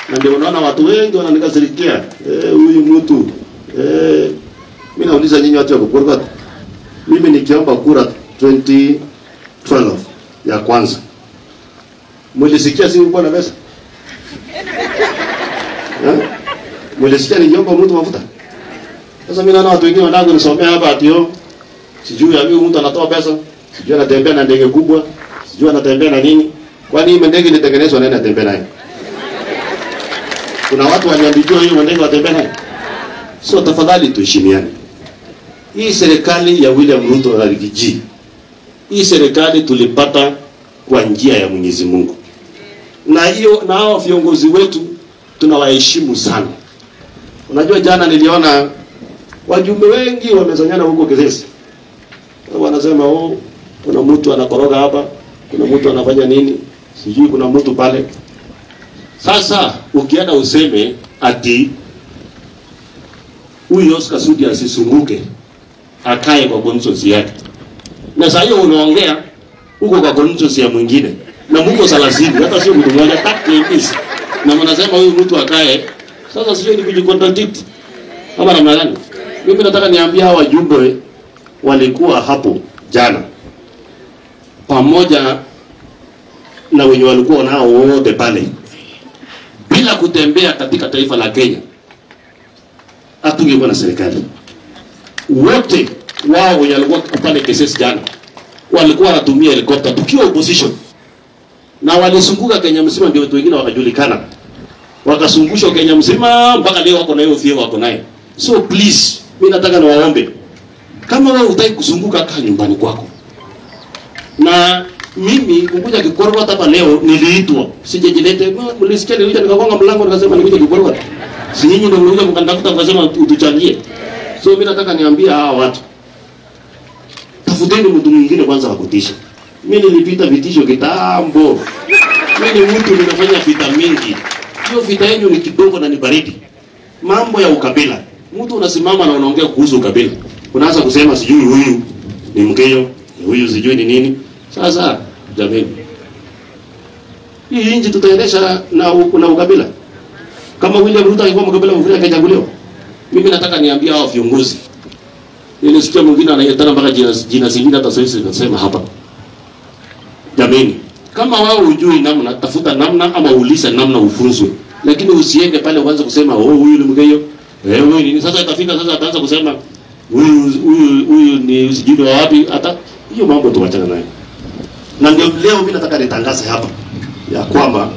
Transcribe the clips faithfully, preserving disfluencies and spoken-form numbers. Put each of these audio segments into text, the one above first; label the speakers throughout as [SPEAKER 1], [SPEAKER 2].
[SPEAKER 1] Na ndio unaona watu wengi wananikasirikia. Eh, huyu mtu. Eh, mimi nauliza nyinyi watu wa Kapseret. Mimi nikiomba kura twenty twelve ya kwanza. Mlisikia si uko na pesa? Eh? Mlisikia nikiomba mtu mafuta? Sasa mimi naona watu wengine wanataka kunisomea hapa atio. Sijui ya huyu mtu anatoa pesa, sijui anatembea na ndege kubwa, sijui anatembea na nini. Kwani hii ndege ilitengenezwa nani atembea nayo? Kuna watu waliambiwa hiyo ndege watembea nayo. So tafadhali tuheshimiane. Hii serikali ya William Ruto na Rigiji. Hii serikali tulipata kwa njia ya Mwenyezi Mungu. Na hiyo na hao viongozi wetu tunawaheshimu sana. Unajua jana niliona wajumbe wengi wamezanyana huko Kisesi. Wanasema oh, kuna mtu anakoroga hapa, kuna mtu anafanya nini, sijui kuna mtu pale. Sasa ukienda useme ati huyu Oscar Sudi asisunguke akae kwa conscience yake. Na sasa hiyo unaongea huko kwa conscience ya mwingine. Na Mungu thelathini hata sio mtu mmoja taktikizi. Na mnasema huyu mtu akae. Sasa sio ni kujicontradict. Kama namna gani? Mimi nataka niambie hawa wajumbe walikuwa hapo jana pamoja na wenye walikuwa nao wote pale bila kutembea katika taifa la Kenya, hatungekuwa na serikali. Wote wao wenye walikuwa pale Kisesi jana walikuwa wanatumia helicopter tukiwa opposition, na walisunguka Kenya mzima, ndio watu wengine wakajulikana, wakasungusha Kenya mzima mpaka leo wako na hiyo fio wako naye. So please, mimi nataka niwaombe, kama wewe hutaki kusunguka kaa nyumbani kwako. Na mimi kukuja Kapseret hapa leo niliitwa, sijejilete. Mlisikia nilikuja nikagonga mlango nikasema nikuja Kapseret. Si nyinyi ndio mlikuja mkandakuta mkasema utuchangie. So mimi nataka niambie hawa watu, tafuteni mtu mwingine kwanza wakutisha. Mimi nilipita vitisho kitambo. Mimi ni mtu nimefanya vita mingi. Hiyo vita yenu ni kidogo na ni baridi. Mambo ya ukabila. Mtu unasimama na unaongea kuhusu ukabila. Unaanza kusema sijui huyu ni Mkenya, huyu sijui ni nini. Sasa jamani, hii nchi tutaendesha na na ukabila? Kama William Ruto alikuwa mkabila mfanya akachaguliwa? Mimi nataka niambie hao viongozi. Nilisikia mwingine anayetana mpaka jina jina zingine hata sasa nasema hapa. Jamani, kama wao hujui namna, tafuta namna ama uulize namna ufunzwe. Lakini usiende pale uanze kusema oh huyu ni Mkenya. Eh huyu ni sasa itafika sasa ataanza kusema huyu huyu huyu ni sijui wapi, hata hiyo mambo tuachana nayo. Na ndio leo mimi nataka nitangaze hapa ya kwamba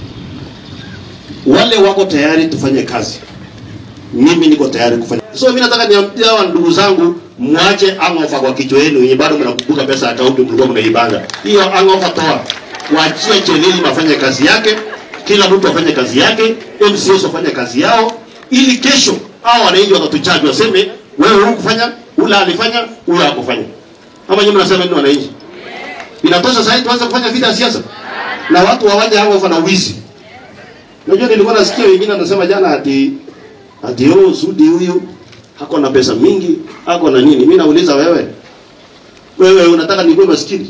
[SPEAKER 1] wale wako tayari tufanye kazi, mimi niko tayari kufanya. So mimi nataka niambie hawa ndugu zangu, mwache angofa kwa kichwa yenu yenye bado mnakumbuka pesa account mlikuwa mnaibanga. Hiyo angofa toa. Waachie Chelili wafanye kazi yake, kila mtu afanye kazi yake, M C S wafanye kazi yao, ili kesho hao wananchi wakatuchaji waseme wewe hukufanya, ula alifanya, ula hakufanya. Kama nyinyi mnasema nini wananchi? Inatosha sasa tuanze kufanya vita ya siasa. Na watu hawaje hao wafanya wizi. Unajua nilikuwa nasikia wengine wanasema jana ati ati oh Sudi huyu hako na pesa mingi, hako na nini. Mimi nauliza wewe. Wewe unataka nikuwe maskini?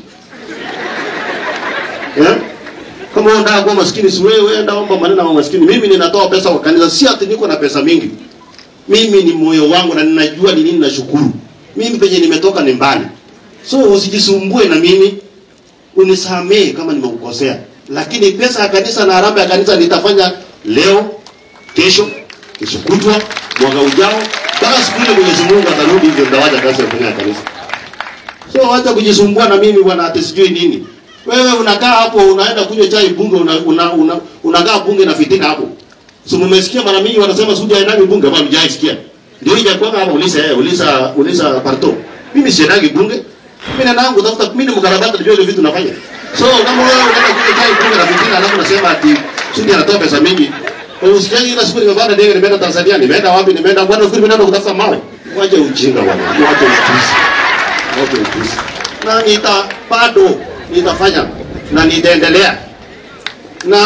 [SPEAKER 1] Eh? Kama unataka kuwa maskini si wewe enda omba maneno ya maskini. Mimi ninatoa pesa kwa kanisa, si ati niko na pesa mingi. Mimi ni moyo wangu na ninajua ni nini nashukuru. Mimi penye nimetoka ni mbali. So usijisumbue na mimi, unisamee kama nimekukosea. Lakini pesa ya kanisa na harambee ya kanisa nitafanya leo, kesho, kesho kutwa, mwaka ujao, mpaka siku ile Mwenyezi Mungu atarudi ndio ndawaja kazi ya kufanya kanisa. So wacha kujisumbua na mimi bwana ati sijui nini. Wewe unakaa hapo unaenda kunywa chai bunge una, una, una, unakaa bunge na fitina hapo. So mmesikia mara mingi wanasema Sudi haendagi bunge, bado mjaisikia. Ndio ija kwa hapa ulisa eh ulisa ulisa parto. Mimi siendagi bunge. Mimi na nangu tafuta mimi ni mkarabati ndio ile vitu nafanya. So kama wewe unaenda kunywa chai bunge na fitina alafu unasema ati Sudi anatoa pesa mingi. Usikiaje ile siku nimepanda ndege nimeenda Tanzania, nimeenda wapi, nimeenda bwana fikiri nimeenda kutafuta mawe. Waje ujinga bwana. Waje utusi. Waje utusi. Na nita bado nitafanya na nitaendelea. Na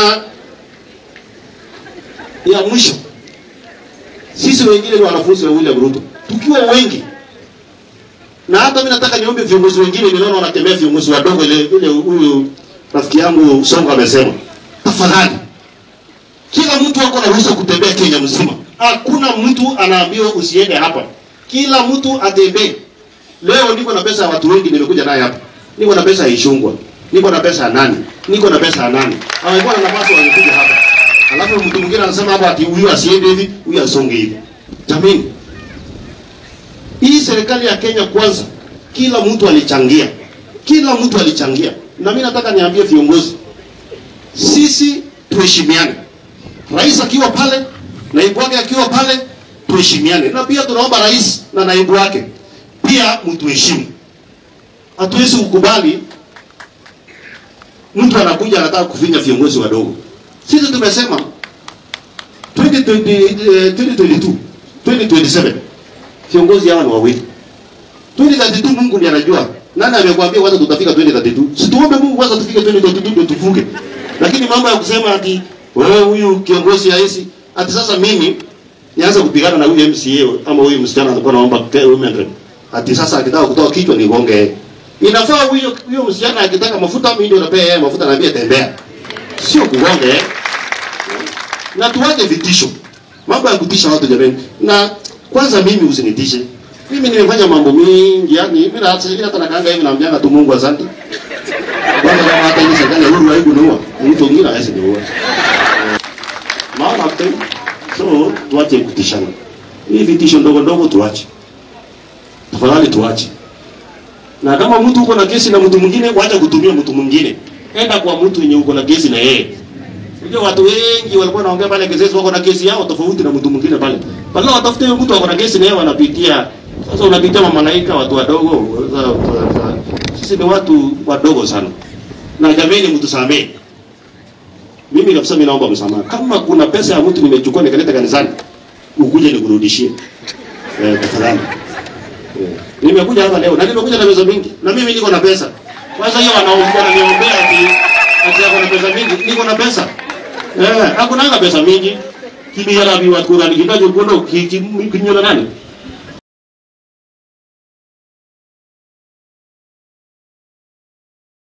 [SPEAKER 1] ya mwisho, sisi wengine ni wanafunzi wa William Ruto. Tukiwa wengi. Na hata mimi nataka niombe viongozi wengine, ninaona wanatembea viongozi wadogo ile ile huyu rafiki yangu Songo amesema. Tafadhali. Kila Kila mtu ako na ruhusa kutembea Kenya mzima. Hakuna mtu anaambiwa usiende hapa. Kila mtu atembee. Leo niko na pesa ya watu wengi nimekuja naye hapa. Niko na pesa ya Ishungwa. Niko na pesa ya nani? Niko na pesa ya nani? Hawalikuwa na nafasi walikuja hapa. Alafu mtu mwingine anasema hapa ati huyu asiende hivi, huyu asonge hivi. Jamani. Hii serikali ya Kenya kwanza, kila mtu alichangia. Kila mtu alichangia. Na mimi nataka niambie viongozi, sisi tuheshimiane. Rais akiwa pale, naibu wake akiwa pale, tuheshimiane. Na pia tunaomba rais na naibu wake pia mtuheshimu. Hatuwezi kukubali mtu anakuja anataka kufinya viongozi wadogo. Sisi tumesema twenty twenty-two, twenty twenty-seven viongozi hawa ni wawili. twenty thirty-two Mungu ndiye anajua. Nani amekuambia kwanza tutafika twenty thirty-two? Situombe Mungu kwanza tufike twenty thirty-two ndio tuvuke. Lakini mambo ya kusema ati wewe huyu kiongozi haisi, ati sasa mimi nianze kupigana na huyu M C A ama huyu msichana alikuwa anaomba women rep. Ati sasa akitaka kutoa kichwa ni gonge. Inafaa huyo huyo msichana akitaka mafuta mimi ndio napea yeye mafuta na mimi tembea. Sio kugonge. Na tuache vitisho. Mambo ya kutisha watu jamani. Na kwanza mimi usinitishe. Mimi nimefanya mambo mingi, yani mimi na hata hata nakanga hivi naambianga tu Mungu asante. Bwana kama hata hivi serikali ya huru haibu nua. Mtu mwingine hawezi nua. Maana hapo so tuache kutishana. Hii vitisho ndogo ndogo tuache. Tafadhali tuache. Na kama mtu uko na kesi na mtu mwingine, wacha kutumia mtu mwingine. Enda kwa mtu yenye uko na kesi na yeye. Unajua watu wengi walikuwa wanaongea pale kesi wako na kesi yao tofauti na mtu mwingine pale. Pale watafute mtu wako na kesi na yeye wanapitia. Sasa unapitia mamalaika watu wadogo. Sisi ni watu wadogo sana. Na jameni mtusamee. Mimi kabisa mimi naomba msamaha. Kama kuna pesa ya mtu nimechukua nikaleta kanisani, ukuje nikurudishie. Eh, tafadhali. Nimekuja hapa leo na nimekuja na pesa mingi na mimi niko na pesa. Kwanza hiyo wanaombea na niombea ati ati ako na pesa mingi, niko na pesa. Eh, hakuna pesa mingi. Kibi yala biwa kura ni kidogo kono kinyola nani?